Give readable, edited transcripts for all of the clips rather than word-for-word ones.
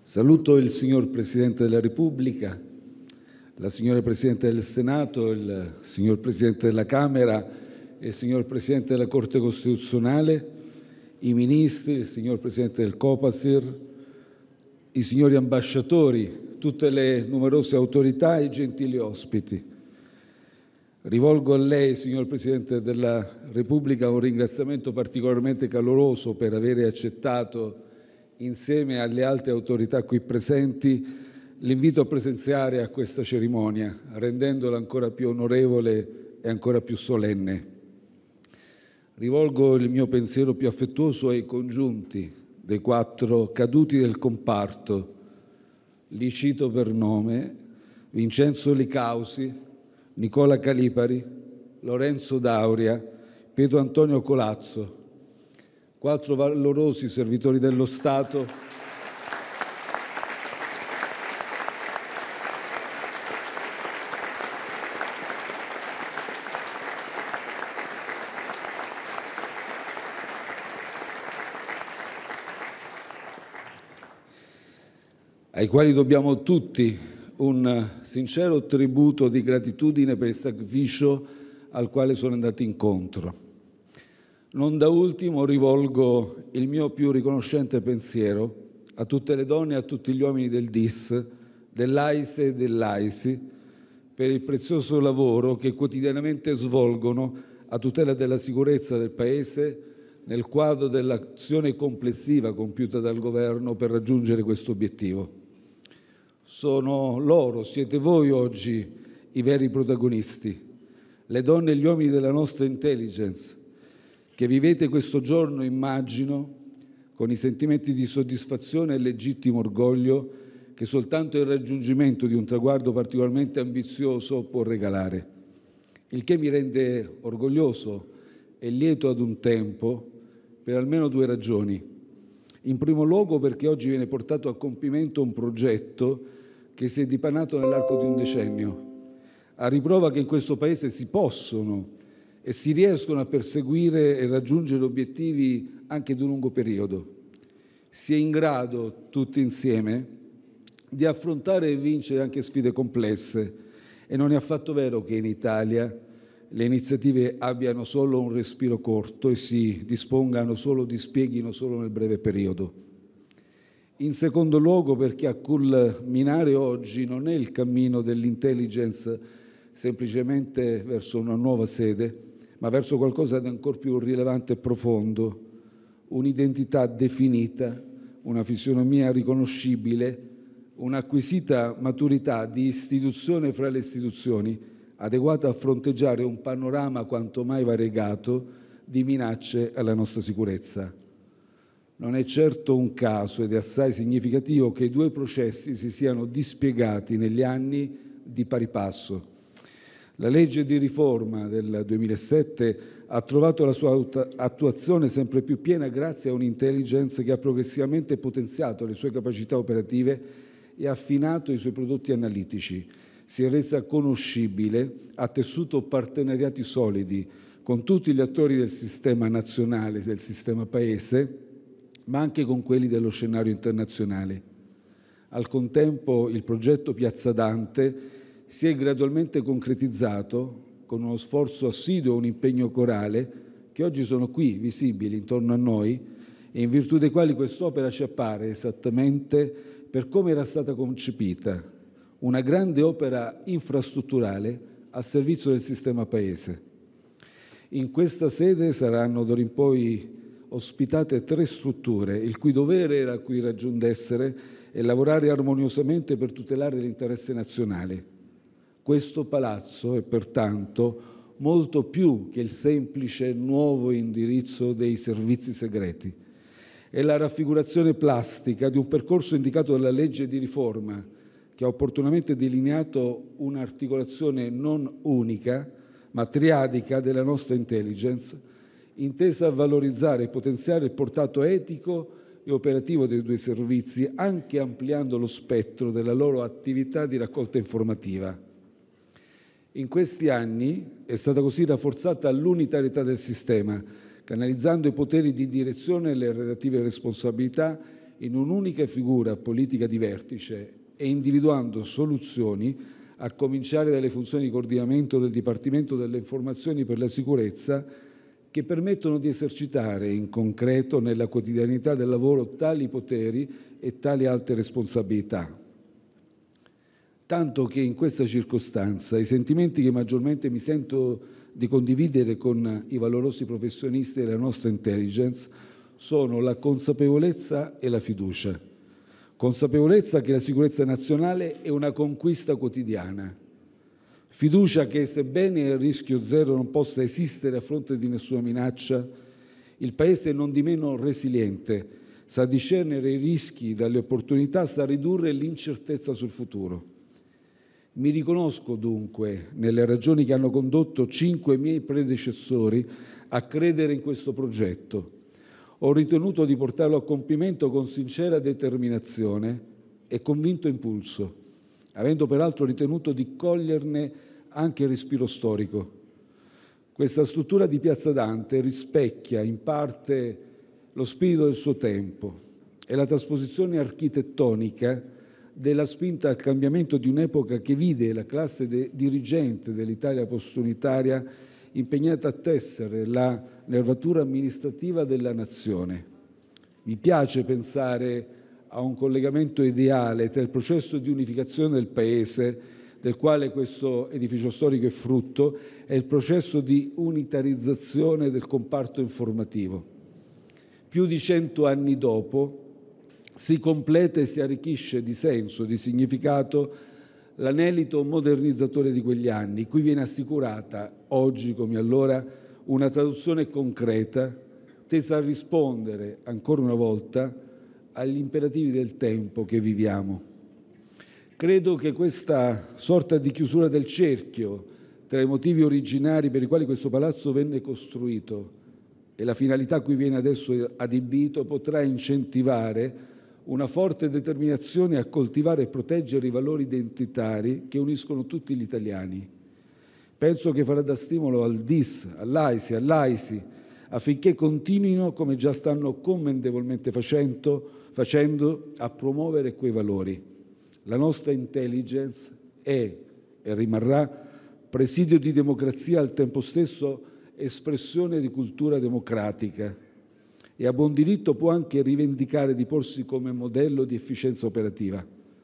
Saluto il signor Presidente della Repubblica, la signora Presidente del Senato, il signor Presidente della Camera e il signor Presidente della Corte Costituzionale, i ministri, il signor Presidente del Copasir, i signori ambasciatori, tutte le numerose autorità e i gentili ospiti. Rivolgo a lei, signor Presidente della Repubblica, un ringraziamento particolarmente caloroso per avere accettato, insieme alle altre autorità qui presenti, l'invito a presenziare a questa cerimonia, rendendola ancora più onorevole e ancora più solenne. Rivolgo il mio pensiero più affettuoso ai congiunti dei 4 caduti del comparto. Li cito per nome: Vincenzo Licausi, Nicola Calipari, Lorenzo Dauria, Pietro Antonio Colazzo, 4 valorosi servitori dello Stato ai quali dobbiamo tutti un sincero tributo di gratitudine per il sacrificio al quale sono andati incontro. Non da ultimo rivolgo il mio più riconoscente pensiero a tutte le donne e a tutti gli uomini del DIS, dell'AISE e dell'AISI per il prezioso lavoro che quotidianamente svolgono a tutela della sicurezza del Paese nel quadro dell'azione complessiva compiuta dal Governo per raggiungere questo obiettivo. Sono loro, siete voi oggi i veri protagonisti, le donne e gli uomini della nostra intelligence, che vivete questo giorno, immagino, con i sentimenti di soddisfazione e legittimo orgoglio che soltanto il raggiungimento di un traguardo particolarmente ambizioso può regalare, il che mi rende orgoglioso e lieto ad un tempo per almeno 2 ragioni. In primo luogo perché oggi viene portato a compimento un progetto che si è dipanato nell'arco di un decennio, a riprova che in questo Paese si possono e si riescono a perseguire e raggiungere obiettivi anche di un lungo periodo. Si è in grado, tutti insieme, di affrontare e vincere anche sfide complesse e non è affatto vero che in Italia le iniziative abbiano solo un respiro corto e si dispieghino solo nel breve periodo. In secondo luogo perché a culminare oggi non è il cammino dell'intelligence semplicemente verso una nuova sede, ma verso qualcosa di ancor più rilevante e profondo, un'identità definita, una fisionomia riconoscibile, un'acquisita maturità di istituzione fra le istituzioni, adeguata a fronteggiare un panorama quanto mai variegato di minacce alla nostra sicurezza. Non è certo un caso ed è assai significativo che i 2 processi si siano dispiegati negli anni di pari passo. La legge di riforma del 2007 ha trovato la sua attuazione sempre più piena grazie a un'intelligence che ha progressivamente potenziato le sue capacità operative e affinato i suoi prodotti analitici. Si è resa conoscibile, ha tessuto partenariati solidi con tutti gli attori del sistema nazionale, del sistema Paese, ma anche con quelli dello scenario internazionale. Al contempo, il progetto Piazza Dante si è gradualmente concretizzato con uno sforzo assiduo e un impegno corale che oggi sono qui, visibili intorno a noi, e in virtù dei quali quest'opera ci appare esattamente per come era stata concepita, una grande opera infrastrutturale al servizio del sistema Paese. In questa sede saranno d'ora in poi ospitate 3 strutture, il cui dovere era qui ragion d'essere e lavorare armoniosamente per tutelare l'interesse nazionale. Questo palazzo è pertanto molto più che il semplice nuovo indirizzo dei servizi segreti. È la raffigurazione plastica di un percorso indicato dalla legge di riforma che ha opportunamente delineato un'articolazione non unica, ma triadica della nostra intelligence, intesa a valorizzare e potenziare il portato etico e operativo dei 2 servizi, anche ampliando lo spettro della loro attività di raccolta informativa. In questi anni è stata così rafforzata l'unitarietà del sistema, canalizzando i poteri di direzione e le relative responsabilità in un'unica figura politica di vertice e individuando soluzioni, a cominciare dalle funzioni di coordinamento del Dipartimento delle Informazioni per la Sicurezza, che permettono di esercitare in concreto nella quotidianità del lavoro tali poteri e tali alte responsabilità. Tanto che in questa circostanza i sentimenti che maggiormente mi sento di condividere con i valorosi professionisti della nostra intelligence sono la consapevolezza e la fiducia. Consapevolezza che la sicurezza nazionale è una conquista quotidiana. Fiducia che, sebbene il rischio zero non possa esistere a fronte di nessuna minaccia, il Paese è non di meno resiliente, sa discernere i rischi dalle opportunità, sa ridurre l'incertezza sul futuro. Mi riconosco dunque nelle ragioni che hanno condotto 5 miei predecessori a credere in questo progetto. Ho ritenuto di portarlo a compimento con sincera determinazione e convinto impulso, avendo peraltro ritenuto di coglierne anche il respiro storico. Questa struttura di Piazza Dante rispecchia in parte lo spirito del suo tempo e la trasposizione architettonica della spinta al cambiamento di un'epoca che vide la classe dirigente dell'Italia postunitaria impegnata a tessere la nervatura amministrativa della nazione. Mi piace pensare a un collegamento ideale tra il processo di unificazione del Paese, del quale questo edificio storico è frutto, e il processo di unitarizzazione del comparto informativo. Più di 100 anni dopo si completa e si arricchisce di senso, di significato, l'anelito modernizzatore di quegli anni, cui viene assicurata, oggi come allora, una traduzione concreta, tesa a rispondere, ancora una volta, agli imperativi del tempo che viviamo. Credo che questa sorta di chiusura del cerchio tra i motivi originari per i quali questo palazzo venne costruito e la finalità a cui viene adesso adibito potrà incentivare una forte determinazione a coltivare e proteggere i valori identitari che uniscono tutti gli italiani. Penso che farà da stimolo al DIS, all'AISI, all'AISI, affinché continuino, come già stanno commendevolmente facendo, a promuovere quei valori. La nostra intelligence è e rimarrà presidio di democrazia, al tempo stesso espressione di cultura democratica, e a buon diritto può anche rivendicare di porsi come modello di efficienza operativa.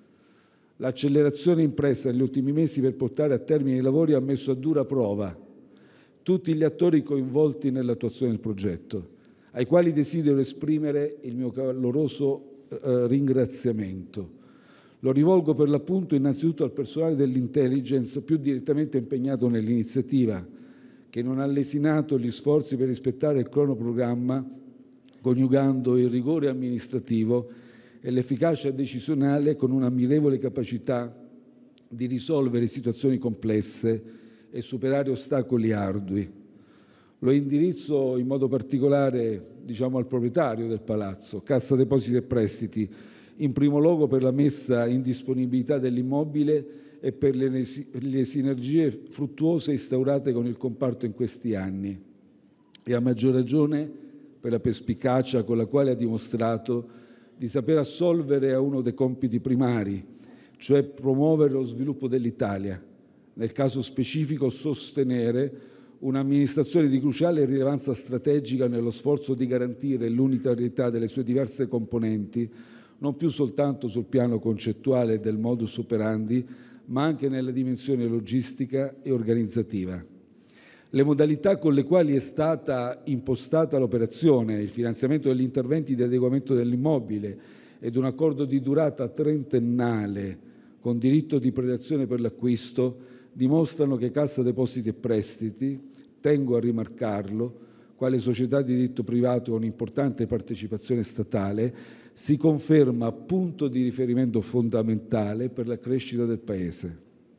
L'accelerazione impressa negli ultimi mesi per portare a termine i lavori ha messo a dura prova tutti gli attori coinvolti nell'attuazione del progetto, ai quali desidero esprimere il mio caloroso ringraziamento. Lo rivolgo per l'appunto innanzitutto al personale dell'intelligence più direttamente impegnato nell'iniziativa, che non ha lesinato gli sforzi per rispettare il cronoprogramma, coniugando il rigore amministrativo e l'efficacia decisionale con un'ammirevole capacità di risolvere situazioni complesse e superare ostacoli ardui. Lo indirizzo in modo particolare, al proprietario del palazzo, Cassa Depositi e Prestiti, in primo luogo per la messa in disponibilità dell'immobile e per le sinergie fruttuose instaurate con il comparto in questi anni, e a maggior ragione per la perspicacia con la quale ha dimostrato di saper assolvere a uno dei compiti primari, cioè promuovere lo sviluppo dell'Italia, nel caso specifico sostenere un'amministrazione di cruciale rilevanza strategica nello sforzo di garantire l'unitarietà delle sue diverse componenti, non più soltanto sul piano concettuale del modus operandi, ma anche nella dimensione logistica e organizzativa. Le modalità con le quali è stata impostata l'operazione, il finanziamento degli interventi di adeguamento dell'immobile ed un accordo di durata trentennale con diritto di prelazione per l'acquisto dimostrano che Cassa Depositi e Prestiti, tengo a rimarcarlo, quale società di diritto privato con importante partecipazione statale, si conferma punto di riferimento fondamentale per la crescita del Paese.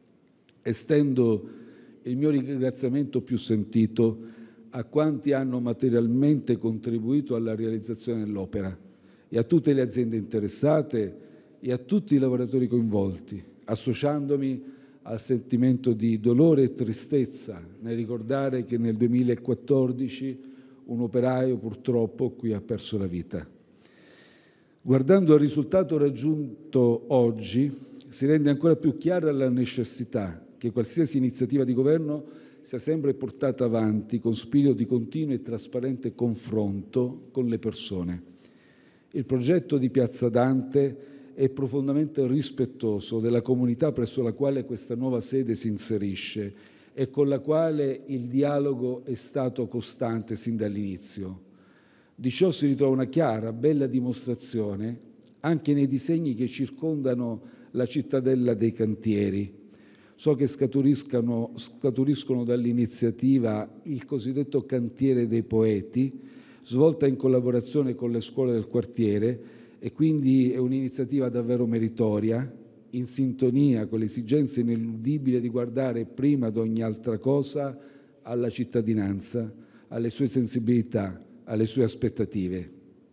Estendo il mio ringraziamento più sentito a quanti hanno materialmente contribuito alla realizzazione dell'opera e a tutte le aziende interessate e a tutti i lavoratori coinvolti, associandomi al sentimento di dolore e tristezza nel ricordare che nel 2014 un operaio purtroppo qui ha perso la vita. Guardando al risultato raggiunto oggi, si rende ancora più chiara la necessità che qualsiasi iniziativa di governo sia sempre portata avanti con spirito di continuo e trasparente confronto con le persone. Il progetto di Piazza Dante è profondamente rispettoso della comunità presso la quale questa nuova sede si inserisce e con la quale il dialogo è stato costante sin dall'inizio. Di ciò si ritrova una chiara, bella dimostrazione anche nei disegni che circondano la cittadella dei cantieri. So che scaturiscono dall'iniziativa il cosiddetto Cantiere dei Poeti, svolta in collaborazione con le scuole del quartiere, e quindi è un'iniziativa davvero meritoria, in sintonia con l'esigenza ineludibile di guardare prima di ogni altra cosa alla cittadinanza, alle sue sensibilità, alle sue aspettative.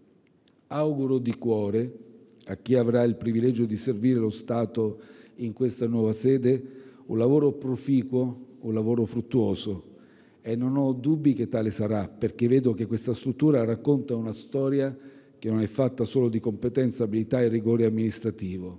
Auguro di cuore a chi avrà il privilegio di servire lo Stato in questa nuova sede un lavoro proficuo, un lavoro fruttuoso, e non ho dubbi che tale sarà, perché vedo che questa struttura racconta una storia che non è fatta solo di competenza, abilità e rigore amministrativo.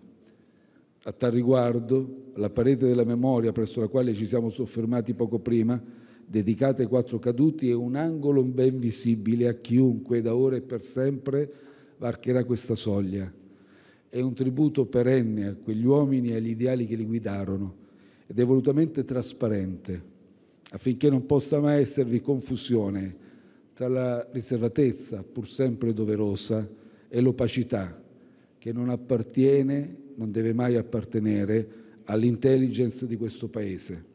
A tal riguardo, la parete della memoria presso la quale ci siamo soffermati poco prima, dedicata ai 4 caduti, è un angolo ben visibile a chiunque da ora e per sempre varcherà questa soglia. È un tributo perenne a quegli uomini e agli ideali che li guidarono, ed è volutamente trasparente, affinché non possa mai esservi confusione tra la riservatezza, pur sempre doverosa, e l'opacità, che non appartiene, non deve mai appartenere all'intelligence di questo Paese.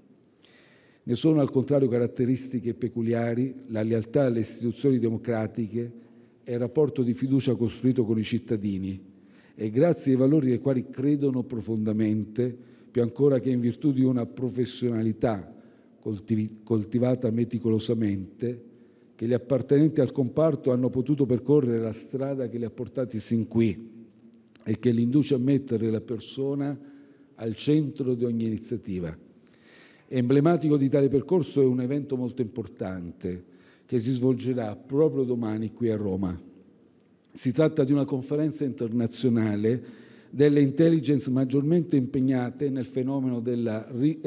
Ne sono al contrario caratteristiche peculiari la lealtà alle istituzioni democratiche e il rapporto di fiducia costruito con i cittadini, e grazie ai valori ai quali credono profondamente, più ancora che in virtù di una professionalità coltivata meticolosamente, che gli appartenenti al comparto hanno potuto percorrere la strada che li ha portati sin qui e che li induce a mettere la persona al centro di ogni iniziativa. Emblematico di tale percorso è un evento molto importante che si svolgerà proprio domani qui a Roma. Si tratta di una conferenza internazionale delle intelligence maggiormente impegnate nel fenomeno della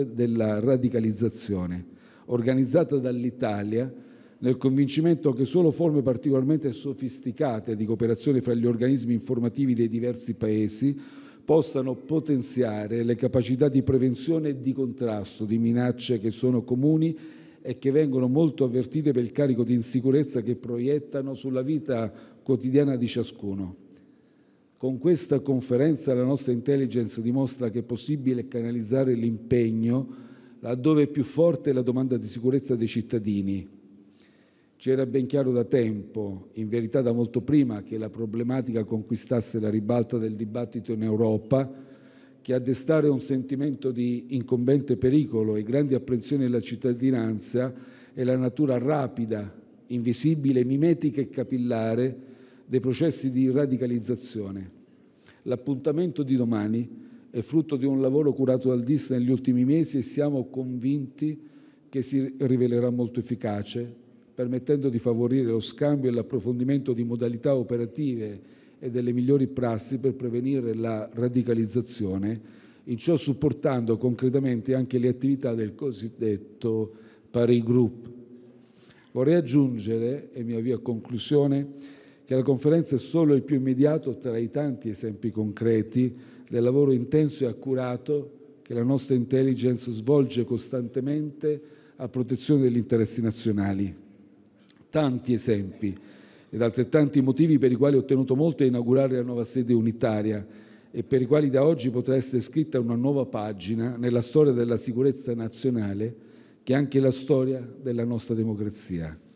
radicalizzazione, organizzata dall'Italia nel convincimento che solo forme particolarmente sofisticate di cooperazione fra gli organismi informativi dei diversi Paesi possano potenziare le capacità di prevenzione e di contrasto di minacce che sono comuni e che vengono molto avvertite per il carico di insicurezza che proiettano sulla vita quotidiana di ciascuno. Con questa conferenza la nostra intelligence dimostra che è possibile canalizzare l'impegno laddove è più forte la domanda di sicurezza dei cittadini. Ci era ben chiaro da tempo, in verità da molto prima, che la problematica conquistasse la ribalta del dibattito in Europa, che a destare un sentimento di incombente pericolo e grandi apprensioni della cittadinanza è la natura rapida, invisibile, mimetica e capillare dei processi di radicalizzazione. L'appuntamento di domani è frutto di un lavoro curato dal DIS negli ultimi mesi e siamo convinti che si rivelerà molto efficace, permettendo di favorire lo scambio e l'approfondimento di modalità operative e delle migliori prassi per prevenire la radicalizzazione, in ciò supportando concretamente anche le attività del cosiddetto Paris Group. Vorrei aggiungere, e mi avvio a conclusione, che la conferenza è solo il più immediato tra i tanti esempi concreti del lavoro intenso e accurato che la nostra intelligence svolge costantemente a protezione degli interessi nazionali. Tanti esempi ed altrettanti motivi per i quali ho tenuto molto a inaugurare la nuova sede unitaria e per i quali da oggi potrà essere scritta una nuova pagina nella storia della sicurezza nazionale, che è anche la storia della nostra democrazia.